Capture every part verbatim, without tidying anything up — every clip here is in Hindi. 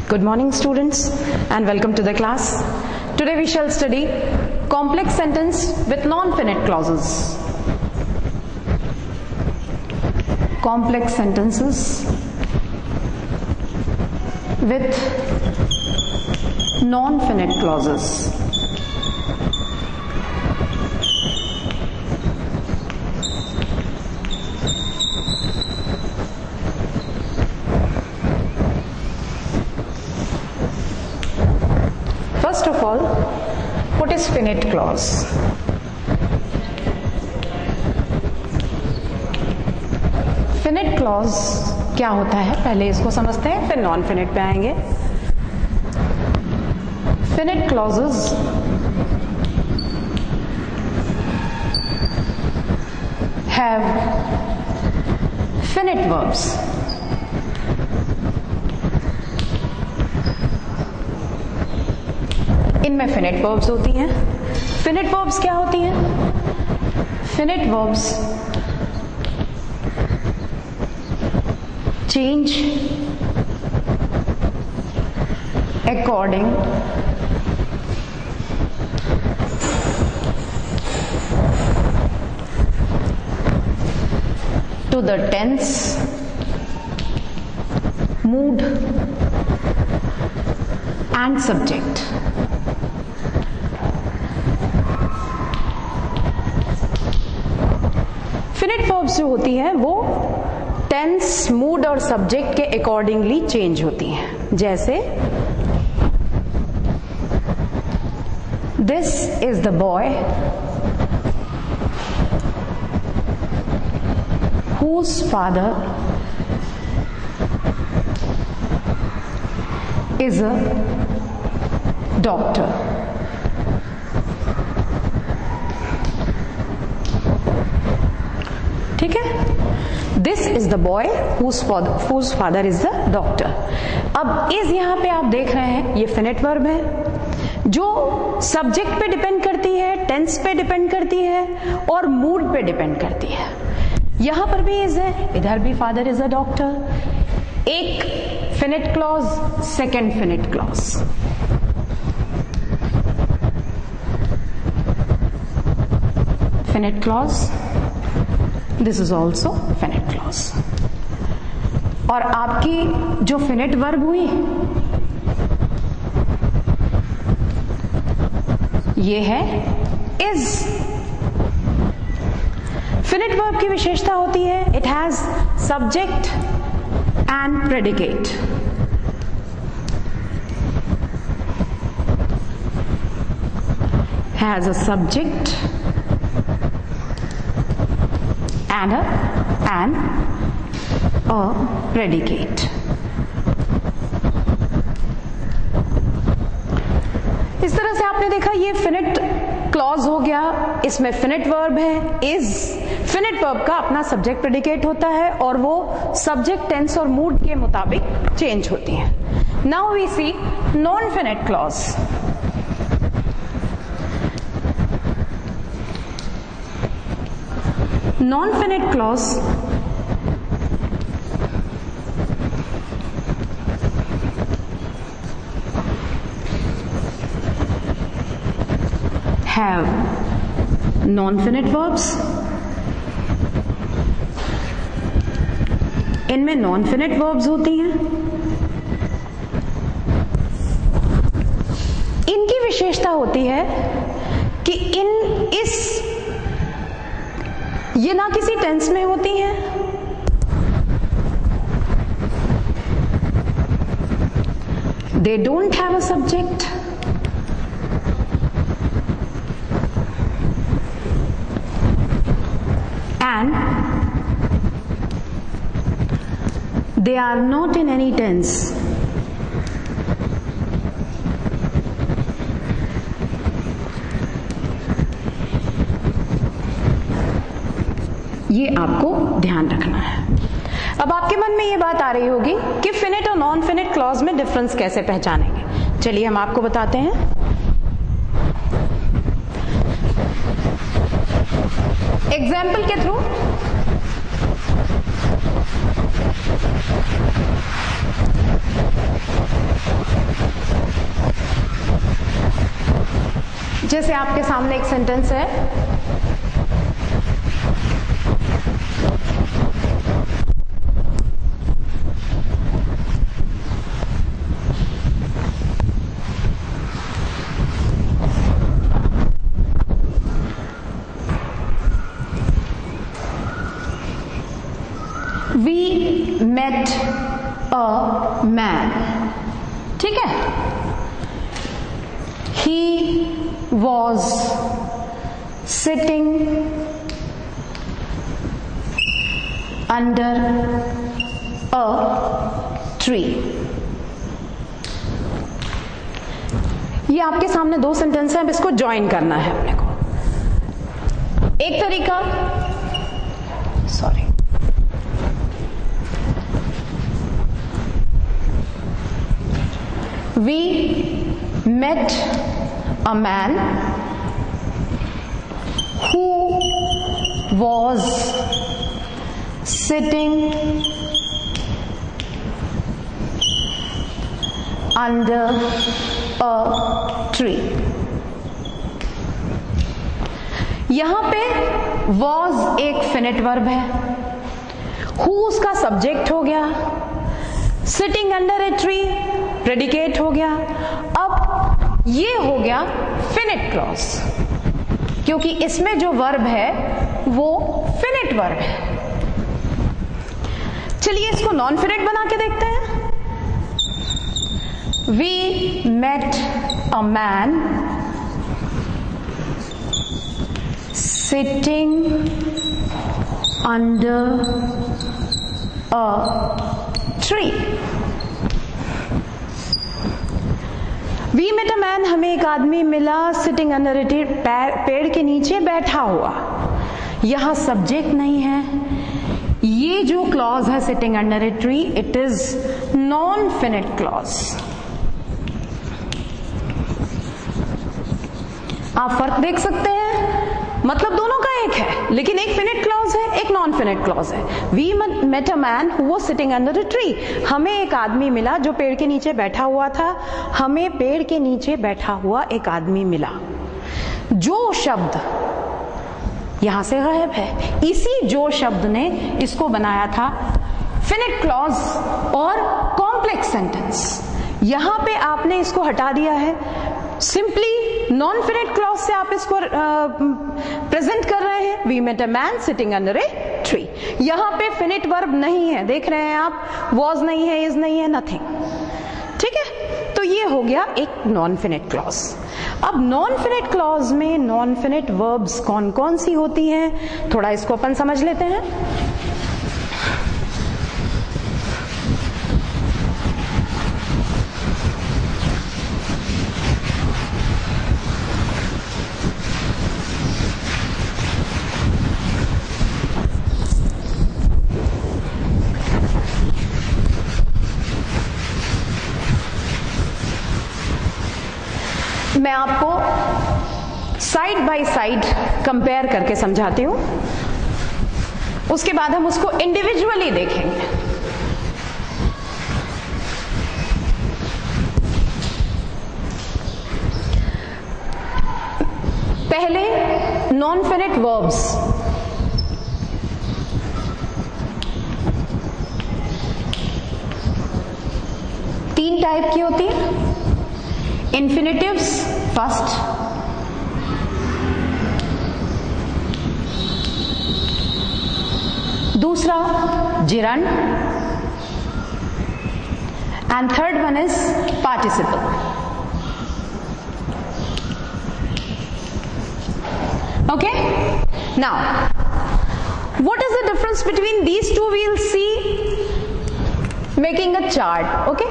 Good morning students and welcome to the class. Today we shall study complex sentence with non-finite clauses. Complex sentences with non-finite clauses. First of all, what is finite clause? Finite clause क्या होता है, पहले इसको समझते हैं, फिर नॉन फिनिट पे आएंगे. Finite clauses have finite verbs. इनमें finite verbs होती हैं. Finite verbs क्या होती हैं? Finite verbs change according to the tense, mood and subject. Finite verbs जो होती हैं वो टेंस, मूड और सब्जेक्ट के अकॉर्डिंगली चेंज होती हैं. जैसे this is the boy whose father is a doctor. ठीक है, this is the boy whose father is the doctor. अब इस यहां पे आप देख रहे हैं ये फिनिट वर्ब है जो सब्जेक्ट पे डिपेंड करती है, टेंस पे डिपेंड करती है और मूड पे डिपेंड करती है. यहां पर भी इज है, इधर भी फादर इज अ डॉक्टर. एक finite clause, second finite clause. Finite clause, this is also finite clause. और आपकी जो फिनिट वर्ब हुई ये है इज. फिनिट वर्ब की विशेषता होती है it has subject and predicate. Has a subject and a and a predicate. इस तरह से आपने देखा ये फिनिट क्लॉज हो गया. इसमें फिनिट वर्ब है इज. फिनिट वर्ब का अपना सब्जेक्ट प्रेडिकेट होता है और वो सब्जेक्ट, टेंस और मूड के मुताबिक चेंज होती है. Now we see non finite clause. Non-finite clause have non-finite verbs. इनमें non-finite verbs होती हैं. इनकी विशेषता होती है कि इन इस ये ना किसी टेंस में होती हैं, they don't have a subject, and they are not in any tense. ये आपको ध्यान रखना है. अब आपके मन में ये बात आ रही होगी कि फिनिट और नॉन फिनिट क्लॉज में डिफरेंस कैसे पहचानेंगे. चलिए हम आपको बताते हैं. एग्जाम्पल के थ्रू जैसे आपके सामने एक सेंटेंस है, We met a man, ठीक है। He was sitting under a tree। ये आपके सामने दो सेंटेंस हैं, अब इसको ज्वाइन करना है अपने को। एक तरीका, sorry We met a man who was sitting under a tree। यहां पे was एक फिनिट वर्ब है, who उसका सब्जेक्ट हो गया, sitting under a tree predicate हो गया। अब ये हो गया फिनिट क्लॉज, क्योंकि इसमें जो वर्ब है वो फिनिट वर्ब है। चलिए इसको नॉन फिनिट बना के देखते हैं। We met a man sitting under a tree. We met a man, हमें एक आदमी मिला सिटिंग अंडर ए ट्री, पेड़ के नीचे बैठा हुआ। यहां सब्जेक्ट नहीं है। ये जो क्लॉज है sitting under a tree, it is non finite clause. आप फर्क देख सकते हैं, मतलब दोनों का एक है, लेकिन एक फिनिट क्लॉज है, एक नॉन फिनिट क्लॉज है। We met a man who was sitting under a tree, हमें एक आदमी मिला जो पेड़ के नीचे बैठा हुआ था। हमें पेड़ के नीचे बैठा हुआ एक आदमी मिला। जो शब्द यहां से गायब है, इसी जो शब्द ने इसको बनाया था फिनिट क्लॉज और कॉम्प्लेक्स सेंटेंस। यहां पे आपने इसको हटा दिया है, सिंपली नॉन फिनिट क्लॉज से आप इसको प्रेजेंट कर रहे हैं। We met a man sitting under a tree. यहां पे फिनिट वर्ब नहीं है, देख रहे हैं आप, वॉज नहीं है, इज नहीं है, नथिंग, ठीक है। तो ये हो गया एक नॉन फिनिट क्लॉज। अब नॉन फिनिट क्लॉज में नॉन फिनिट वर्ब्स कौन कौन सी होती हैं, थोड़ा इसको अपन समझ लेते हैं। मैं आपको साइड बाय साइड कंपेयर करके समझाती हूं, उसके बाद हम उसको इंडिविजुअली देखेंगे। पहले नॉन फिनिट वर्ब्स, तीन टाइप की होती है। इन्फिनिटिव्स फर्स्ट, दूसरा gerund, and third one is participle. Okay, now what is the difference between these two? We'll see making a chart. Okay,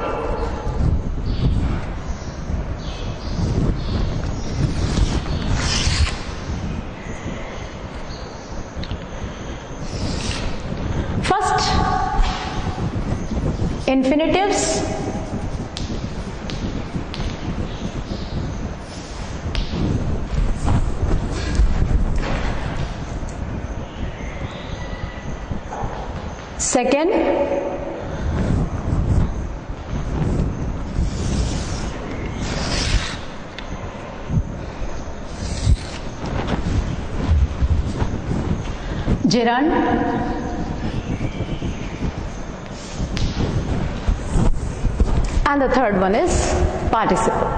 infinitives, second gerund, and the third one is participle.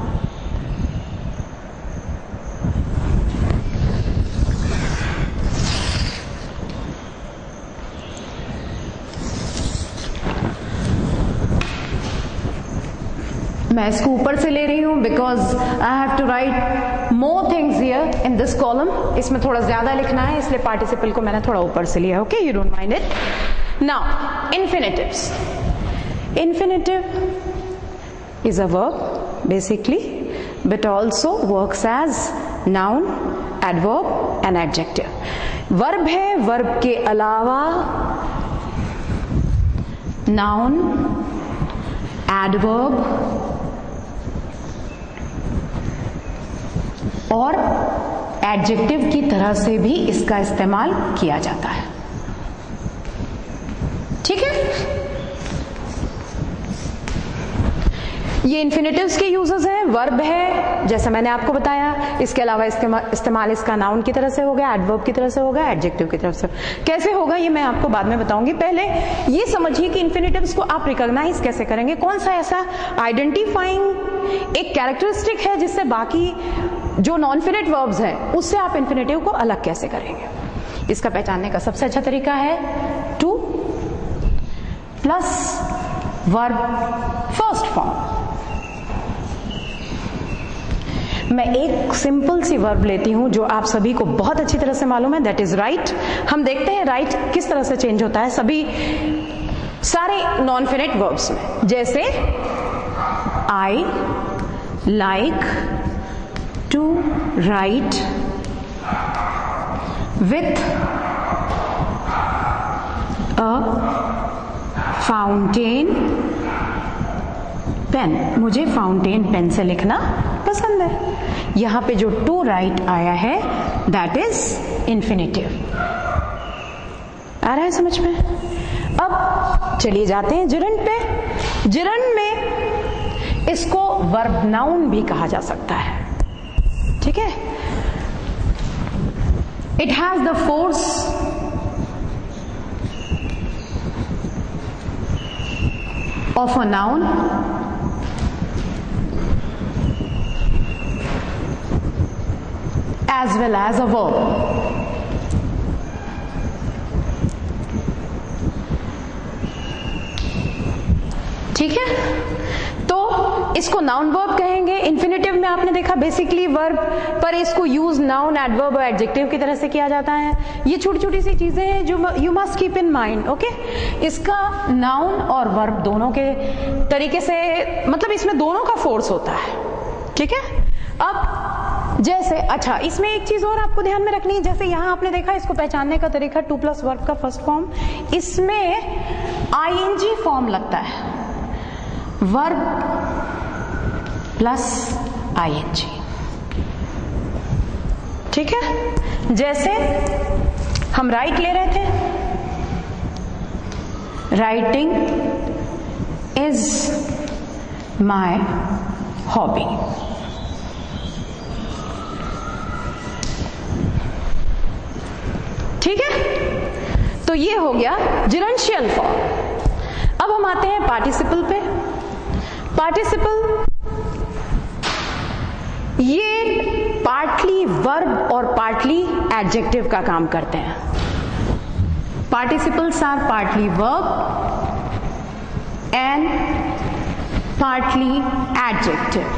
मैं इसको ऊपर से ले रही हूं because I have to write more things here in this column. इसमें थोड़ा ज्यादा लिखना है, इसलिए पार्टिसिपल को मैंने थोड़ा ऊपर से लिया. Okay, you don't mind it. Now infinitives. Infinitive is a verb basically, but also works as noun, adverb and adjective. Verb है, वर्ब के अलावा नाउन, एडवर्ब और एडजेक्टिव की तरह से भी इसका इस्तेमाल किया जाता है. ठीक है, ये इन्फिनेटिव्स के यूजेस हैं. वर्ब है जैसा मैंने आपको बताया, इसके अलावा इस्तेमाल इसका नाउन की तरह से होगा, एडवर्ब की तरह से होगा, एडजेक्टिव की तरफ से. कैसे होगा ये मैं आपको बाद में बताऊंगी. पहले ये समझिए कि इन्फिनेटिव्स को आप रिकॉग्नाइज कैसे करेंगे. कौन सा ऐसा आइडेंटिफाइंग एक कैरेक्टरिस्टिक है जिससे बाकी जो नॉन फिनिट वर्ब्स हैं उससे आप इन्फिनेटिव को अलग कैसे करेंगे. इसका पहचानने का सबसे अच्छा तरीका है to plus verb first form. मैं एक सिंपल सी वर्ब लेती हूं जो आप सभी को बहुत अच्छी तरह से मालूम है, दैट इज राइट. हम देखते हैं राइट किस तरह से चेंज होता है सभी सारे नॉन फिनिट वर्ब्स में. जैसे I like to write with a fountain pen. मुझे फाउंटेन पेन से लिखना पसंद है. यहां पे जो टू राइट आया है दैट इज इन्फिनेटिव. आ रहा है समझ में. अब चलिए जाते हैं जिरंड पे. जिरंड में इसको वर्ब नाउन भी कहा जा सकता है. ठीक है, it has the force of a noun as well as a verb. ठीक है, तो इसको नाउन वर्ब कहेंगे. इन्फिनेटिव में आपने देखा बेसिकली वर्ब पर इसको यूज नाउन, एडवर्ब और एडजेक्टिव की तरह से किया जाता है. ये छोटी छोटी सी चीजें हैं जो you must keep in mind. Okay, इसका नाउन और वर्ब दोनों के तरीके से, मतलब इसमें दोनों का फोर्स होता है. ठीक है, अब जैसे अच्छा इसमें एक चीज और आपको ध्यान में रखनी है. जैसे यहां आपने देखा इसको पहचानने का तरीका टू प्लस वर्ब का फर्स्ट फॉर्म, इसमें आईएनजी फॉर्म लगता है. Verb plus ING. ठीक है, जैसे हम राइट ले रहे थे, राइटिंग इज माय हॉबी. ठीक है, तो ये हो गया जिरेंशियल फॉर्म. अब हम आते हैं पार्टिसिपल पे. पार्टिसिपल ये पार्टली वर्ब और पार्टली एडजेक्टिव का काम करते हैं. Participles are partly verb and partly adjective.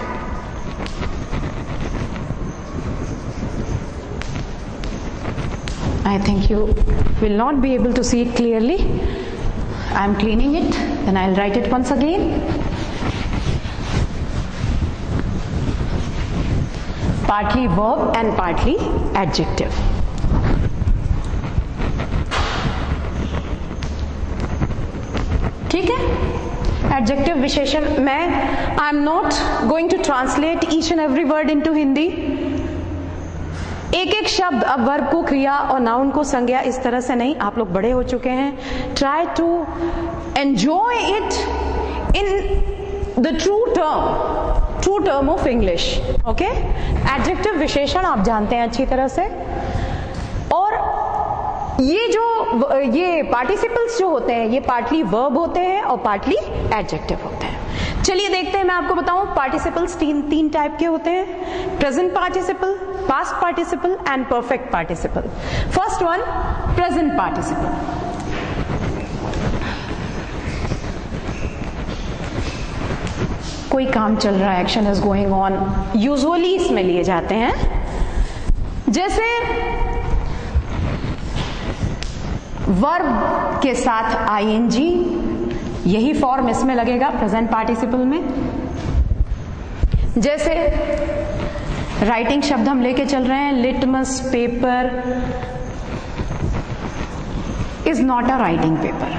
I think you will not be able to see it clearly. I am cleaning it, then I'll write it once again. Partly verb and partly adjective. ठीक है, adjective विशेषण. मैं I am not going to translate each and every word into Hindi. एक एक शब्द अब वर्ब को क्रिया और नाउन को संज्ञा इस तरह से नहीं. आप लोग बड़े हो चुके हैं. Try to enjoy it in the true term, true term of English. Okay, adjective विशेषण आप जानते हैं अच्छी तरह से. और ये जो ये पार्टिसिपल्स जो होते हैं ये पार्टली वर्ब होते हैं और पार्टली एडजेक्टिव होते हैं। चलिए देखते हैं, मैं आपको बताऊं पार्टिसिपल्स तीन तीन टाइप के होते हैं, present participle, past participle and perfect participle. First one, present participle. कोई काम चल रहा है, action is going on, usually इसमें लिए जाते हैं। जैसे वर्ब के साथ आईएनजी, यही फॉर्म इसमें लगेगा प्रेजेंट पार्टिसिपल में। जैसे राइटिंग शब्द हम लेके चल रहे हैं, litmus paper is not a writing paper.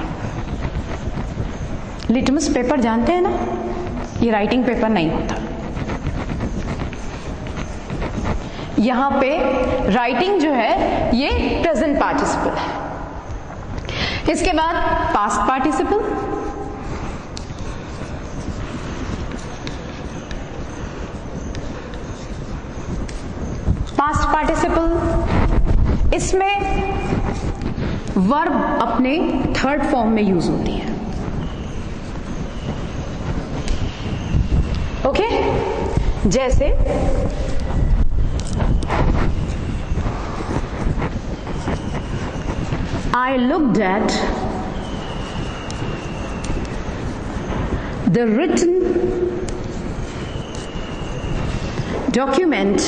Litmus paper जानते हैं ना, ये राइटिंग पेपर नहीं होता। यहां पे राइटिंग जो है ये प्रेजेंट पार्टिसिपल है। इसके बाद पास्ट पार्टिसिपल, पास्ट पार्टिसिपल इसमें वर्ब अपने थर्ड फॉर्म में यूज होती है। Okay okay? जैसे I looked at the written document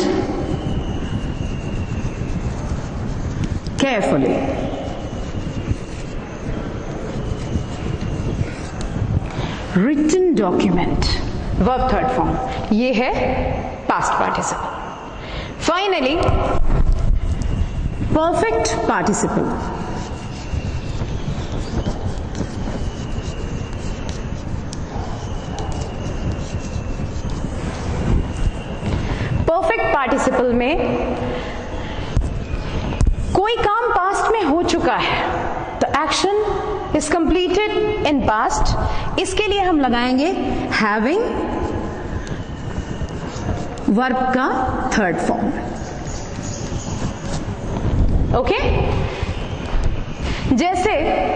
carefully. Written document, verb third form, ये है past participle. Finally, perfect participle. Perfect participle में कोई काम पास्ट में हो चुका है तो action is completed in past, इसके लिए हम लगाएंगे हैविंग, वर्ब का थर्ड फॉर्म। ओके, जैसे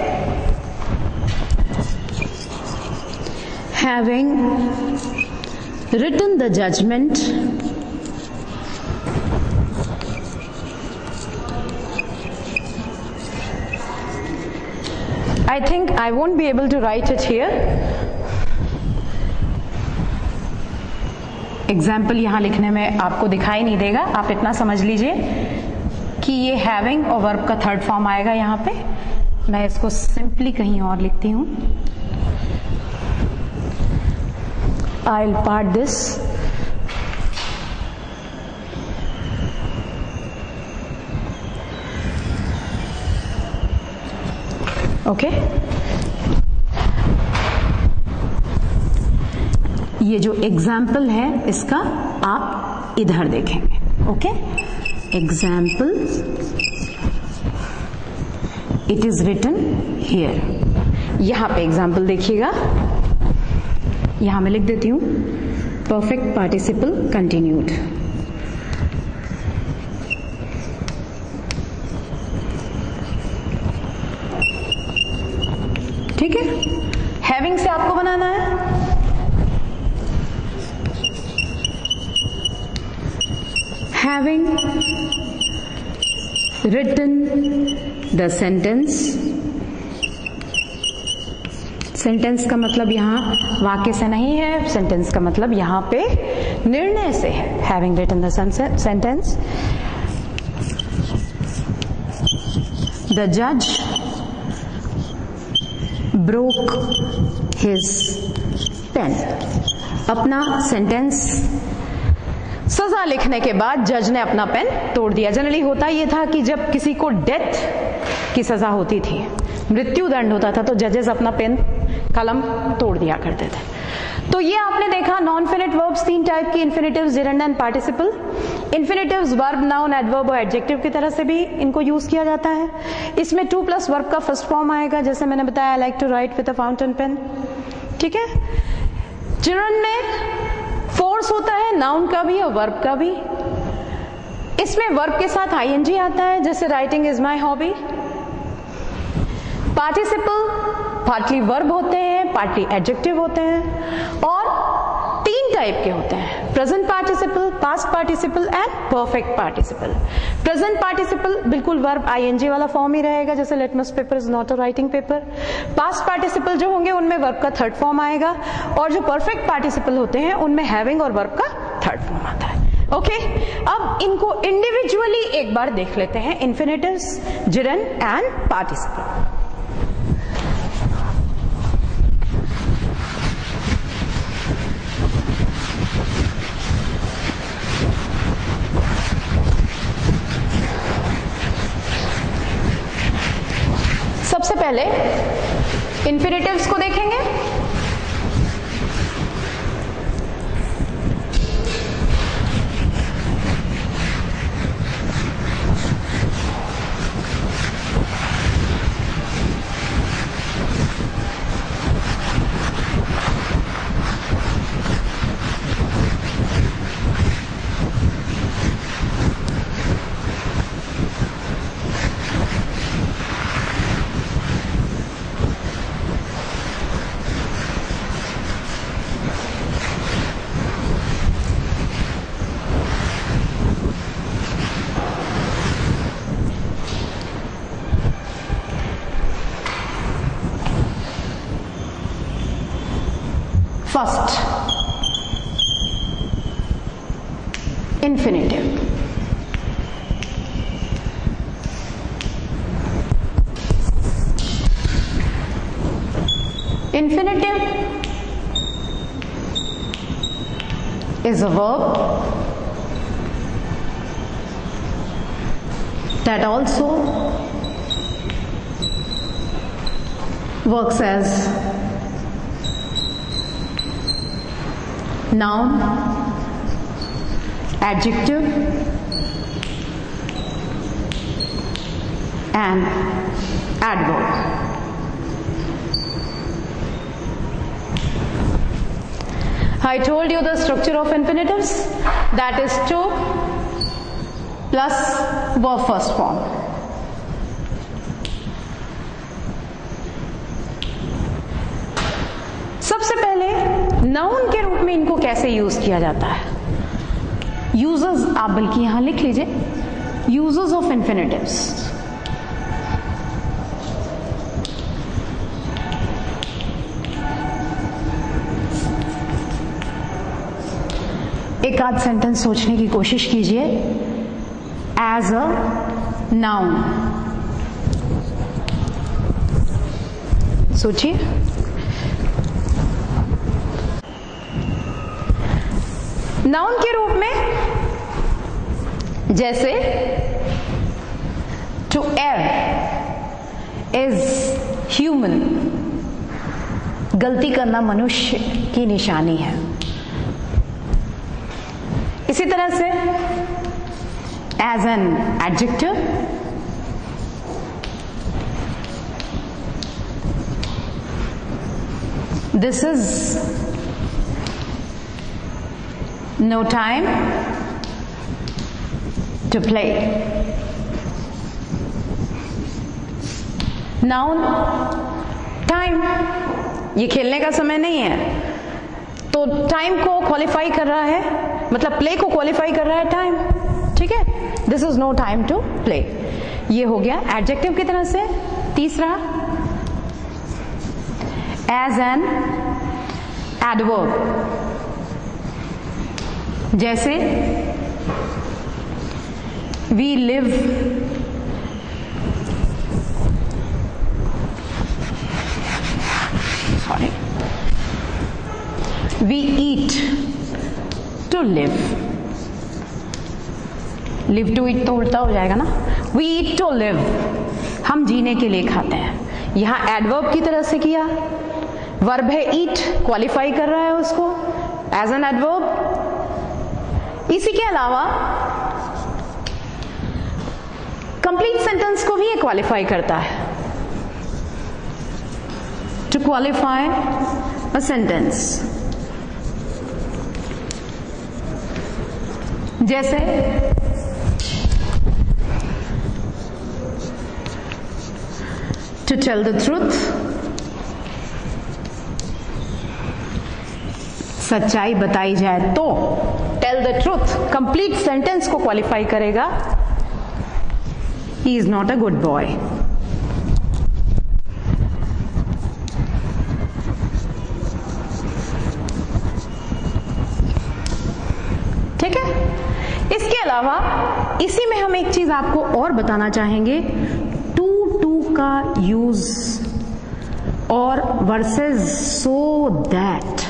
having written the judgment I think I won't be able to write it here. Example यहां लिखने में आपको दिखाई नहीं देगा, आप इतना समझ लीजिए कि ये हैविंग और वर्ब का थर्ड फॉर्म आएगा यहां पे। मैं इसको सिंपली कहीं और लिखती हूं। I'll part this. Okay okay? ये जो एग्जाम्पल है इसका आप इधर देखेंगे। Okay, example, it is written here. यहां पे एग्जाम्पल देखिएगा, यहां मैं लिख देती हूं परफेक्ट पार्टिसिपल कंटिन्यूड। ठीक है, हैविंग से आपको बनाना है having written the sentence. Sentence का मतलब यहां वाक्य से नहीं है, सेंटेंस का मतलब यहां पे निर्णय से है। Having written the sentence, the जज broke his pen। अपना सेंटेंस सजा लिखने के बाद जज ने अपना पेन तोड़ दिया। जनरली होता ये था कि जब किसी को डेथ की सजा होती थी, मृत्यु दंड होता था, तो जजेस अपना पेन कलम तोड़ दिया करते थे। तो ये आपने देखा नॉन फिनिट वर्ब्स तीन टाइप की, infinitives, gerund and participle. Infinitives verb, noun, adverb और एडजेक्टिव की तरह से भी इनको यूज किया जाता है। इसमें टू प्लस वर्ब का फर्स्ट फॉर्म आएगा, जैसे मैंने बताया, I like to write with a fountain pen. ठीक है, जिरंड में फोर्स होता है नाउन का भी और वर्ब का भी। इसमें वर्ब के साथ आईएनजी आता है, जैसे writing is my hobby. Participle partly verb होते हैं, पार्टली एडजेक्टिव होते हैं, और तीन टाइप के होते हैं, present participle, past participle and perfect participle. Present participle बिल्कुल वर्ब आईएनजी वाला फॉर्म ही रहेगा, जैसे litmus paper is not a writing paper. Past participle जो होंगे उनमें वर्ब का थर्ड फॉर्म आएगा, और जो परफेक्ट पार्टिसिपल होते हैं उनमें हैविंग और वर्ब का थर्ड फॉर्म आता है। Okay okay? अब इनको इंडिविजुअली एक बार देख लेते हैं, इन्फिनेटिव्स, जिरन एंड पार्टिसिपल। सबसे पहले इन्फिनेटिव्स को देखेंगे। First, infinitive. Infinitive is a verb that also works as noun, adjective and adverb. I told you the structure of infinitives, that is to plus verb first form. सबसे पहले नाउन के रूप में इनको कैसे यूज किया जाता है, यूजर्स आप बल्कि यहां लिख लीजिए, यूजर्स ऑफ इन्फिनेटिव्स। एक आध सेंटेंस सोचने की कोशिश कीजिए। एज अ नाउन, सोचिए। नाउन के रूप में जैसे टू एयर इज ह्यूमन, गलती करना मनुष्य की निशानी है। इसी तरह से as an adjective, this is no time to play. Noun, time, ये खेलने का समय नहीं है, तो टाइम को क्वालिफाई कर रहा है, मतलब प्ले को क्वालिफाई कर रहा है टाइम, ठीक है। This is no time to play, ये हो गया एडजेक्टिव की तरह से। तीसरा एज एन एडवर्ब, जैसे we live, sorry we eat to live, live to eat तो उल्टा हो जाएगा ना, वी ईट टू लिव, हम जीने के लिए खाते हैं। यहां एडवर्ब की तरह से किया, वर्ब है ईट, क्वालिफाई कर रहा है उसको एज एन एडवर्ब। इसी के अलावा कंप्लीट सेंटेंस को भी ये क्वालिफाई करता है। टू क्वालिफाई अ सेंटेंस, जैसे to tell the truth, सच्चाई बताई जाए तो, tell the truth complete sentence को क्वालिफाई करेगा, he is not a good boy. ठीक है, इसके अलावा इसी में हम एक चीज आपको और बताना चाहेंगे, टू टू का यूज और versus so that,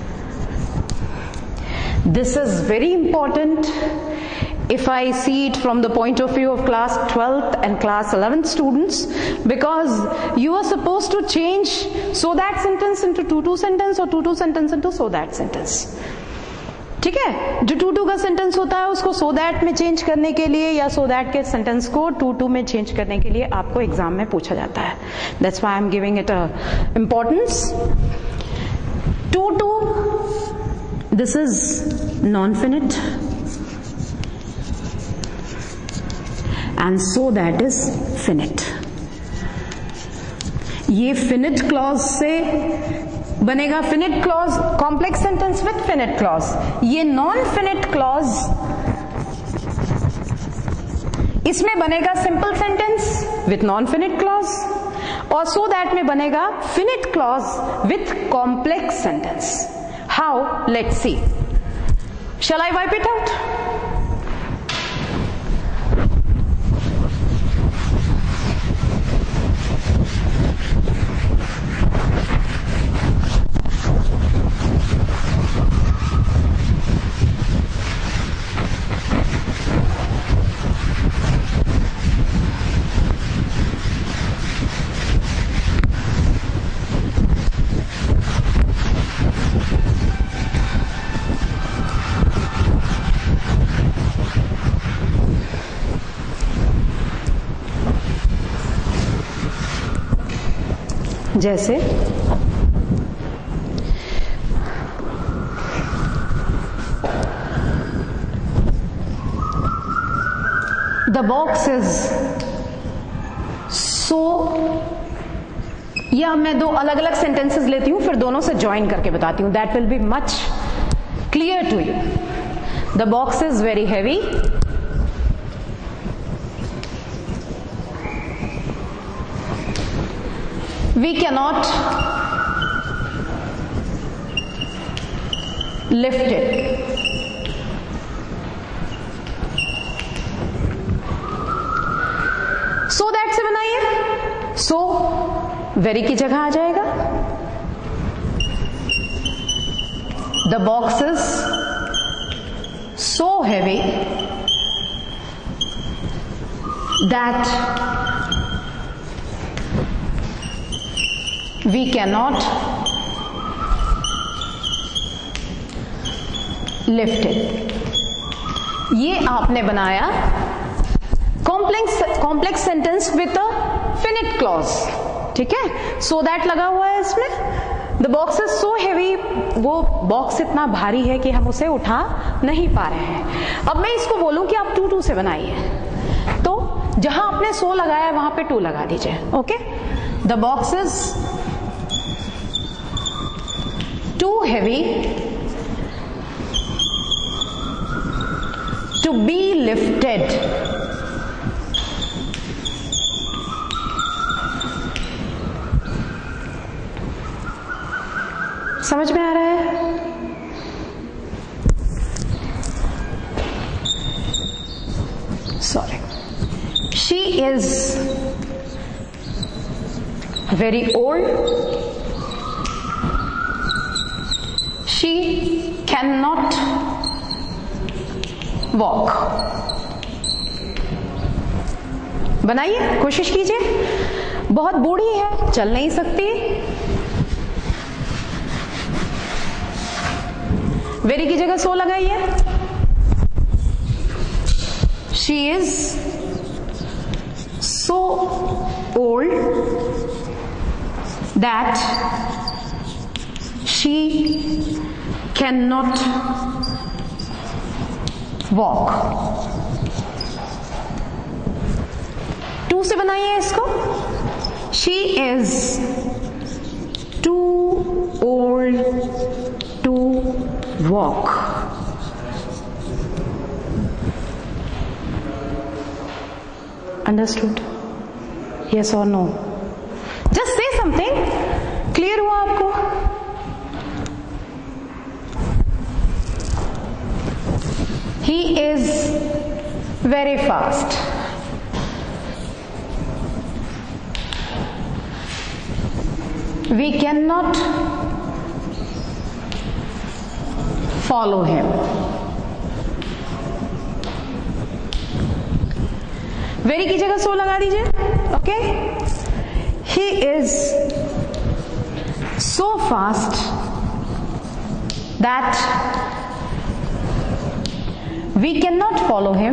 this is very important if I see it from the point of view of class twelfth and class eleventh students, because you are supposed to change so that sentence into to to sentence or to to sentence into so that sentence। ठीक है, जो टू टू का सेंटेंस होता है उसको सो दैट में चेंज करने के लिए या सो दैट के सेंटेंस को टू टू में चेंज करने के लिए आपको एग्जाम में पूछा जाता है। That's why I am giving it a importance. Too to, this is non-finite and so that is finite। ये finite clause से बनेगा, finite clause complex sentence with finite clause। ये non-finite clause इसमें बनेगा simple sentence with non-finite clause, और so that में बनेगा finite clause with complex sentence। How? Let's see. Shall I wipe it out? जैसे द बॉक्स इज सो, या मैं दो अलग अलग सेंटेंसेस लेती हूं फिर दोनों से ज्वाइन करके बताती हूं, that will be much clear to you. The box is very heavy, we cannot lift it। so that से बनाइए, so very की जगह आ जाएगा, the box is so heavy that we cannot lift it। ये आपने बनाया complex complex sentence with a finite clause. ठीक है, सो दैट लगा हुआ है इसमें। The box is so heavy, वो बॉक्स इतना भारी है कि हम उसे उठा नहीं पा रहे हैं। अब मैं इसको बोलूं कि आप टू टू से बनाइए, तो जहां आपने सो लगाया वहां पे टू लगा दीजिए। Okay, the box is too heavy to be lifted। समझ में आ रहा है? Sorry, she is very old, she cannot walk। बनाइए, कोशिश कीजिए। बहुत बूढ़ी है, चल नहीं सकती, वेरी की जगह सो लगाइए। She is so old that she cannot walk। Too से बनाइए इसको, she is too old to walk. Understood? Yes और no? Just say something. Clear हुआ आपको? He is very fast. We cannot follow him. Very की जगह so लगा दीजिए. Okay? He is so fast that we cannot follow him.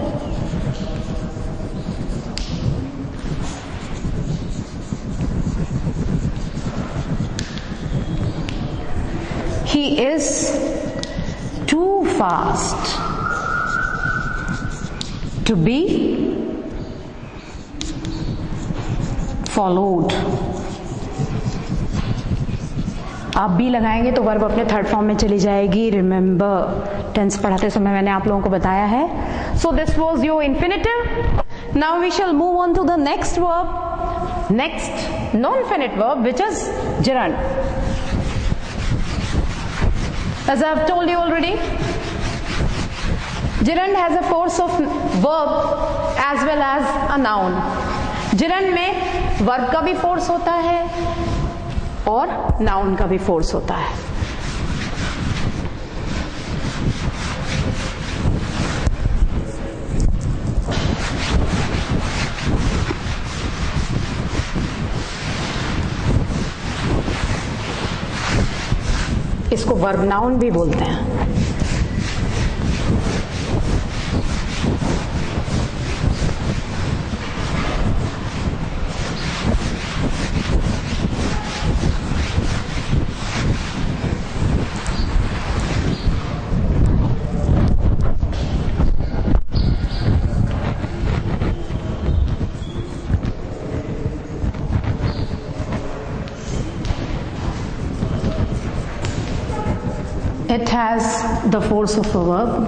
He is too fast to be followed. आप भी लगाएंगे तो वर्ब अपने थर्ड फॉर्म में चली जाएगी. रिमेंबर, टेंस पढ़ाते समय मैंने आप लोगों को बताया है. So this was your infinitive. Now we shall move on to the next verb. Next non finite verb which is gerund. As I have told you already, gerund has a force of verb as well as a noun. gerund में वर्ब का भी फोर्स होता है और नाउन का भी फोर्स होता है. इसको वर्ब नाउन भी बोलते हैं. It has the force of a verb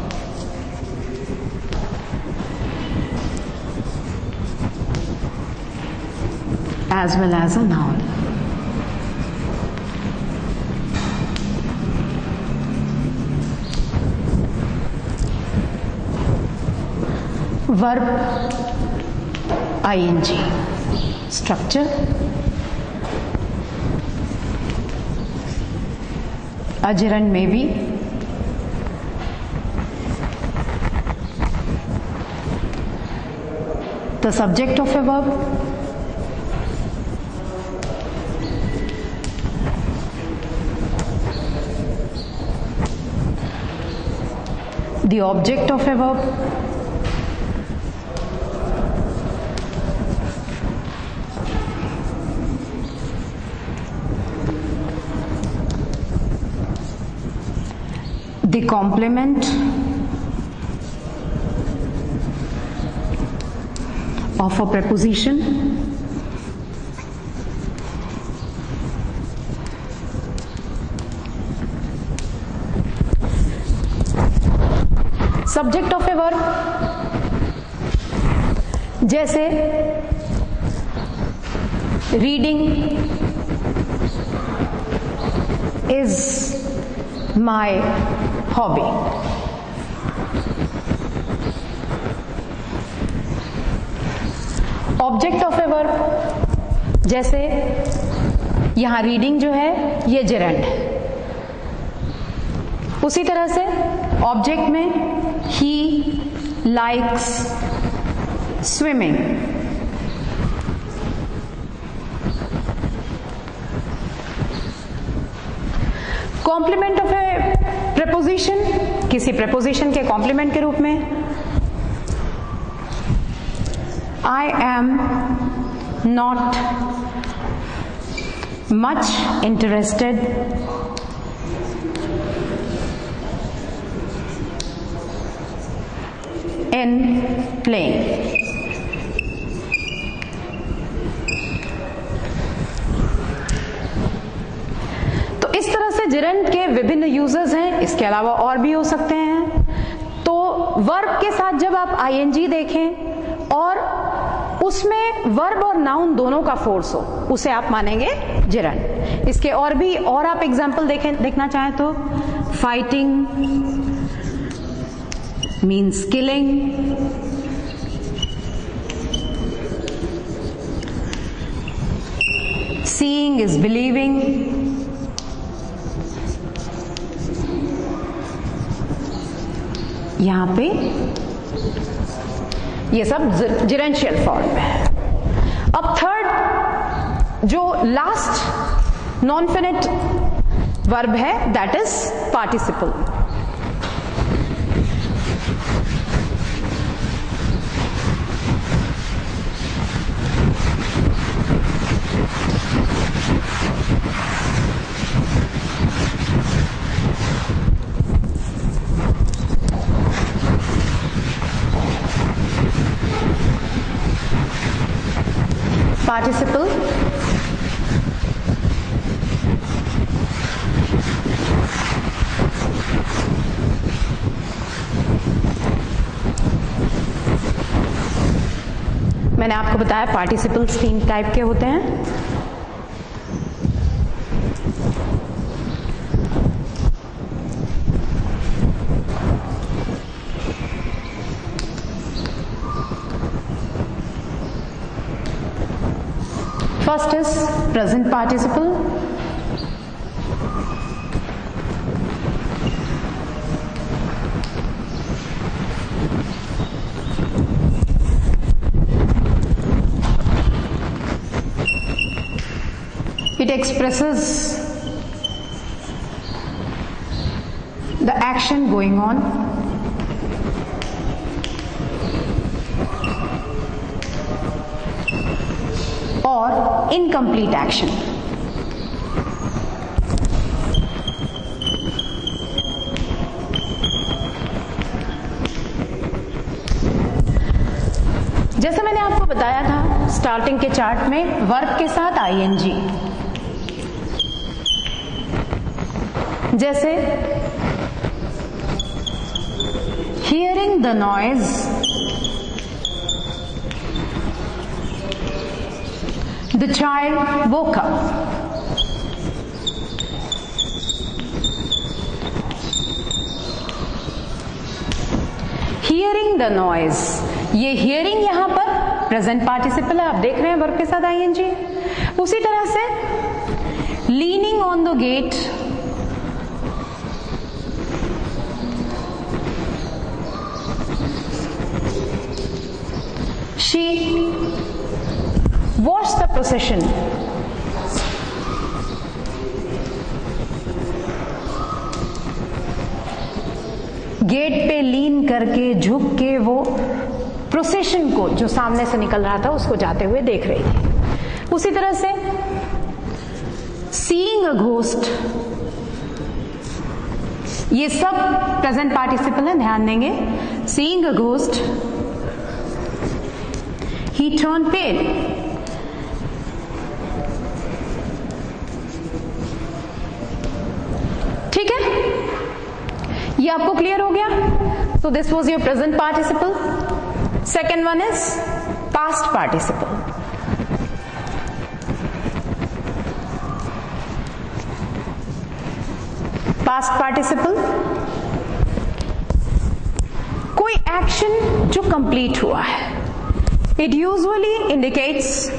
as well as a noun. Verb ing. Structure a gerund may be the subject of a verb, the object of a verb, the complement of a preposition, subject of a verb, जैसे reading is my hobby. Object of a verb, जैसे यहां रीडिंग जो है ये जेरंड है. उसी तरह से ऑब्जेक्ट में he likes swimming. Complement of a preposition, किसी प्रेपोजिशन के कॉम्प्लीमेंट के रूप में I am not much interested in playing. Gerund के विभिन्न यूजेस हैं, इसके अलावा और भी हो सकते हैं। तो वर्ब के साथ जब आप आईएनजी देखें और उसमें वर्ब और नाउन दोनों का फोर्स हो, उसे आप मानेंगे जिरंड। इसके और भी और आप एग्जाम्पल देखें देखना चाहें तो fighting means killing, seeing is believing, यहां पे ये सब जिरेंशियल फॉर्म में है। अब थर्ड जो लास्ट नॉन फिनिट वर्ब है दैट इज पार्टिसिपल। Participle मैंने आपको बताया पार्टिसिपल्स तीन टाइप के होते हैं। First is present participle. It expresses the action going on. और इनकम्प्लीट एक्शन। जैसे मैंने आपको बताया था स्टार्टिंग के चार्ट में वर्ब के साथ आईएनजी, जैसे hearing the noise the child woke up. Hearing the noise, ये hearing यहां पर प्रेजेंट पार्टिसिपल है, आप देख रहे हैं वर्ब के साथ आईएनजी। उसी तरह से leaning on the gate, she watch the procession. Gate पे लीन करके झुक के वो प्रोसेशन को जो सामने से निकल रहा था उसको जाते हुए देख रही थी। उसी तरह से सीइंग अ घोस्ट, ये सब प्रेजेंट पार्टिसिपल है, ध्यान देंगे। Seeing a ghost, he turn pale, ठीक है, ये आपको क्लियर हो गया। So this was your present participle. Second one is past participle. Past participle कोई एक्शन जो कंप्लीट हुआ है। It usually indicates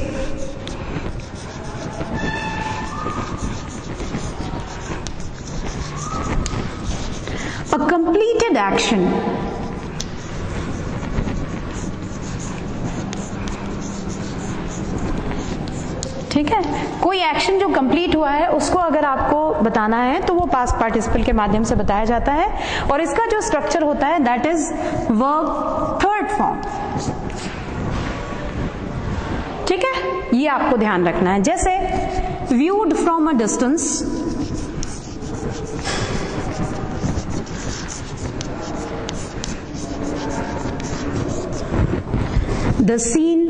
a completed action. ठीक है, कोई एक्शन जो कंप्लीट हुआ है उसको अगर आपको बताना है तो वो पास्ट पार्टिसिपल के माध्यम से बताया जाता है, और इसका जो स्ट्रक्चर होता है that is verb third form. ठीक है, ये आपको ध्यान रखना है। जैसे viewed from a distance, the scene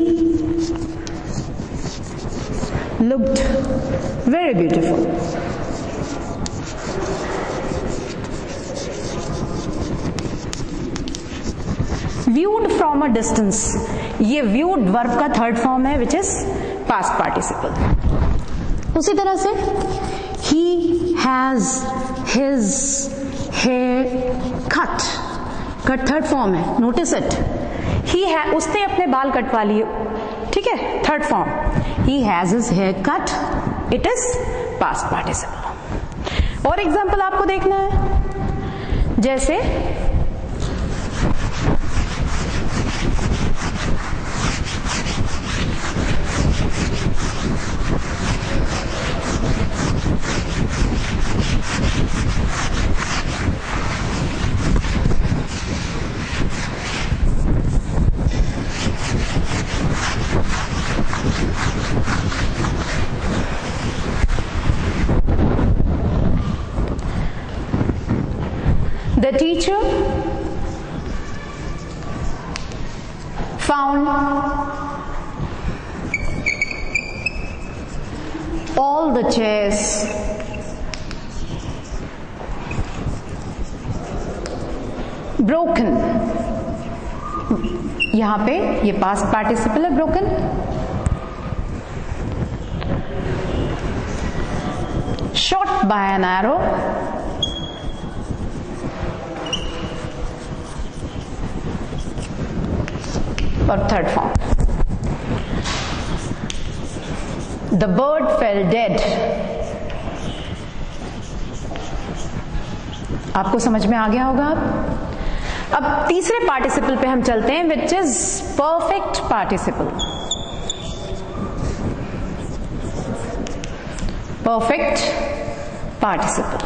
looked very beautiful. viewed from a distance, ये viewed वर्ब का थर्ड फॉर्म है विच इज पास्ट पार्टिसिपल। उसी तरह से he has his hair cut, cut third form है, नोटिस इट। ही है, उसने अपने बाल कटवा लिए, ठीक है, third form. He has his hair cut, it is past participle. और एग्जाम्पल आपको देखना है, जैसे the teacher found all the chairs broken। यहां पे ये पास्ट पार्टिसिपल है, broken। shot by an arrow, और third form. The bird fell dead. आपको समझ में आ गया होगा। अब तीसरे पार्टिसिपल पे हम चलते हैं which is perfect participle. Perfect participle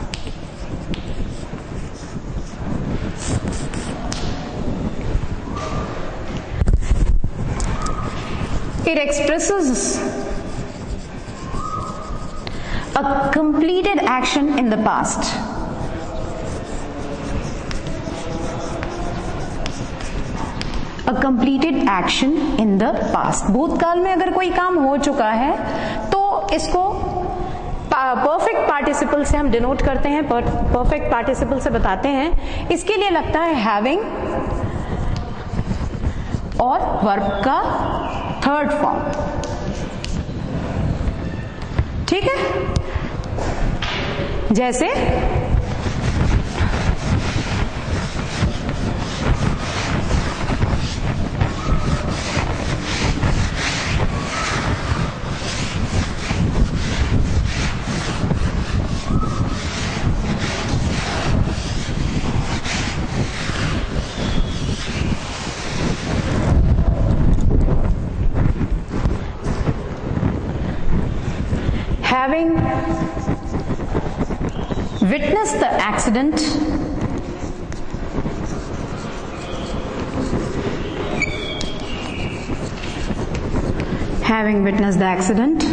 it expresses a completed action in the past। a completed action in the past, भूतकाल में अगर कोई काम हो चुका है तो इसको परफेक्ट पार्टिसिपल से हम डिनोट करते हैं, परफेक्ट पार्टिसिपल से बताते हैं। इसके लिए लगता है हैविंग और वर्ब का थर्ड फॉर्म, ठीक है। जैसे having witnessed the accident, having witnessed the accident,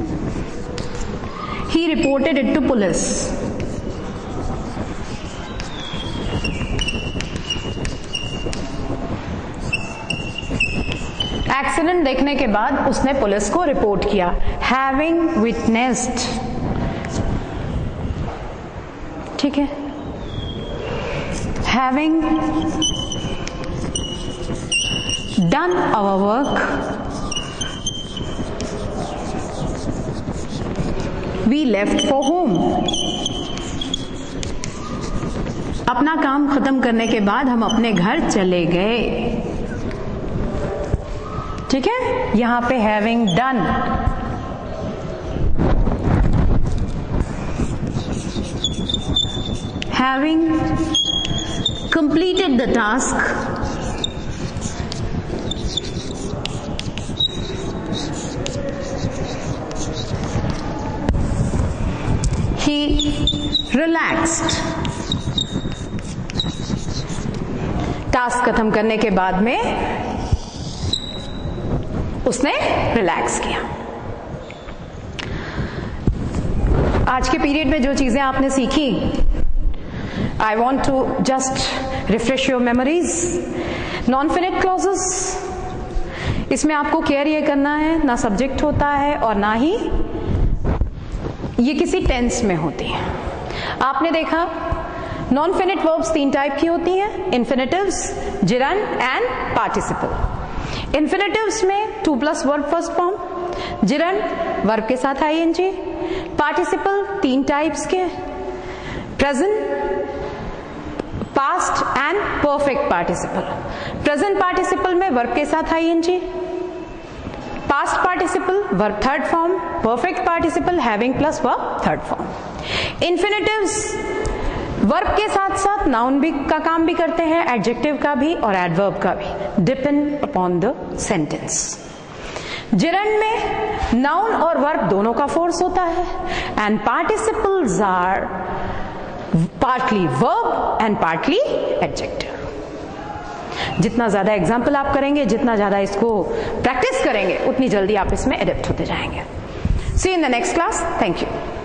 he reported it to police। Accident देखने के बाद उसने पुलिस को रिपोर्ट किया। हैविंग विटनेस्ड, ठीक है। Having done our work, we left for home. अपना काम खत्म करने के बाद हम अपने घर चले गए, ठीक है। यहां पे having done, having completed the task, he relaxed. Task खत्म करने के बाद में उसने रिलैक्स किया। आज के पीरियड में जो चीजें आपने सीखी, I want to just refresh your memories. Non finite clauses, इसमें आपको केयर ये करना है, ना सब्जेक्ट होता है और ना ही ये किसी टेंस में होती है। आपने देखा नॉन फिनिट वर्ब्स तीन टाइप की होती हैं, infinitives, gerund and participle. Infinitives में to plus verb first form, gerund verb के साथ आईएनजी, पार्टिसिपल तीन टाइप्स के, present, past and perfect participle. Present participle में वर्ब के साथ ING, past participle verb third form, perfect participle having plus verb third form. Infinitives verb के साथ साथ नाउन भी का काम भी करते हैं, एडजेक्टिव का भी और एडवर्ब का भी, depend upon the sentence. Gerund में नाउन और वर्ब दोनों का फोर्स होता है, and participles are partly verb and partly adjective. जितना ज्यादा एग्जाम्पल आप करेंगे, जितना ज्यादा इसको प्रैक्टिस करेंगे, उतनी जल्दी आप इसमें एडेप्ट होते जाएंगे। See in the next class. Thank you.